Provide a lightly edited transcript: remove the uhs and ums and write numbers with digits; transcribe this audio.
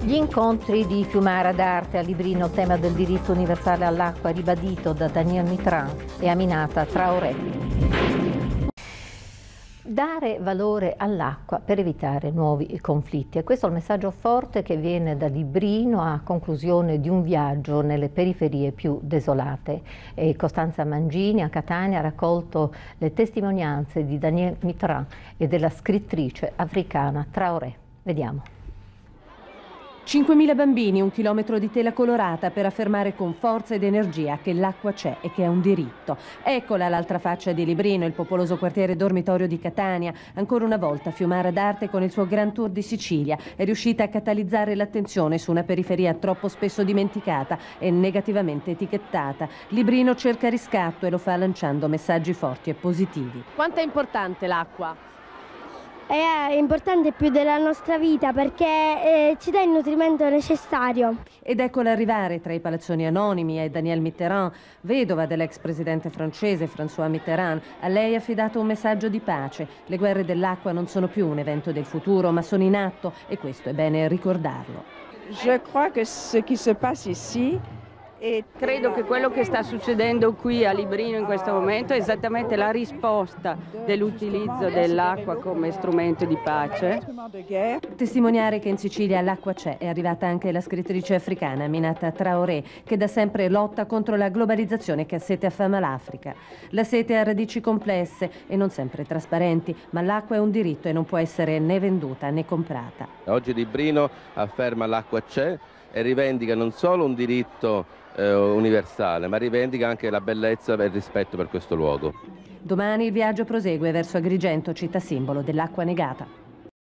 Gli incontri di Fiumara d'Arte a Librino, tema del diritto universale all'acqua ribadito da Daniel Mitterrand e Aminata Traoré. Dare valore all'acqua per evitare nuovi conflitti. E questo è il messaggio forte che viene da Librino a conclusione di un viaggio nelle periferie più desolate. E Costanza Mangini a Catania ha raccolto le testimonianze di Daniel Mitterrand e della scrittrice africana Traoré. Vediamo. 5.000 bambini, 1 chilometro di tela colorata per affermare con forza ed energia che l'acqua c'è e che è un diritto. Eccola l'altra faccia di Librino, il popoloso quartiere dormitorio di Catania. Ancora una volta Fiumara d'Arte con il suo Grand Tour di Sicilia è riuscita a catalizzare l'attenzione su una periferia troppo spesso dimenticata e negativamente etichettata. Librino cerca riscatto e lo fa lanciando messaggi forti e positivi. Quanto è importante l'acqua? È importante più della nostra vita perché ci dà il nutrimento necessario. Ed eccola arrivare tra i palazzoni anonimi è Danielle Mitterrand, vedova dell'ex presidente francese François Mitterrand. A lei è affidato un messaggio di pace. Le guerre dell'acqua non sono più un evento del futuro, ma sono in atto e questo è bene ricordarlo. Je crois que ce qui se passe ici. Credo che quello che sta succedendo qui a Librino in questo momento è esattamente la risposta dell'utilizzo dell'acqua come strumento di pace. Testimoniare che in Sicilia l'acqua c'è è arrivata anche la scrittrice africana Aminata Traoré, che da sempre lotta contro la globalizzazione che a sete affama l'Africa. La sete ha radici complesse e non sempre trasparenti, ma l'acqua è un diritto e non può essere né venduta né comprata. Oggi Librino afferma l'acqua c'è e rivendica non solo un diritto universale, ma rivendica anche la bellezza e il rispetto per questo luogo. Domani il viaggio prosegue verso Agrigento, città simbolo dell'acqua negata.